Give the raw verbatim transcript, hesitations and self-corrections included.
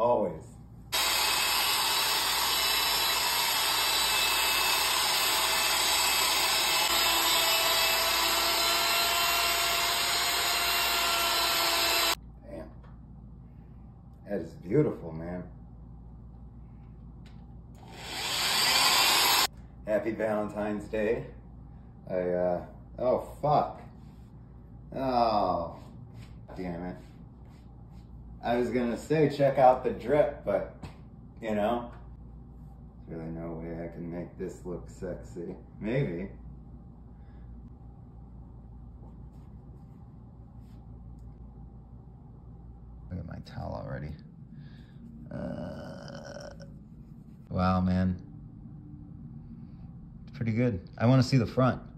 always. Damn. That is beautiful, man. Happy Valentine's Day. I, uh, oh, fuck. Oh, damn it. I was gonna say check out the drip, but, you know, there's really no way I can make this look sexy. Maybe. Look at my towel already. Uh, wow, man. It's pretty good. I want to see the front.